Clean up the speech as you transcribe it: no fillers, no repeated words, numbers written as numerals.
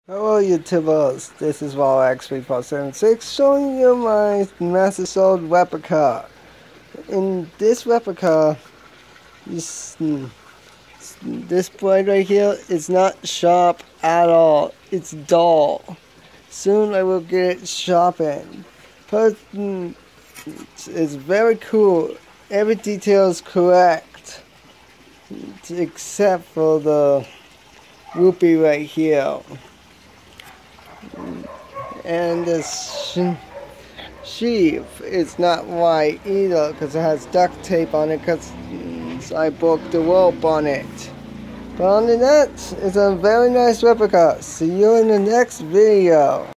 Hello YouTubers, this is WallX3476 showing you my Master Sword replica. In this replica, this blade right here is not sharp at all, it's dull. Soon I will get it sharpened. But it's very cool, every detail is correct, except for the rupee right here. And this sheath is not white either because it has duct tape on it because I broke the rope on it. But other than that, it's a very nice replica. See you in the next video.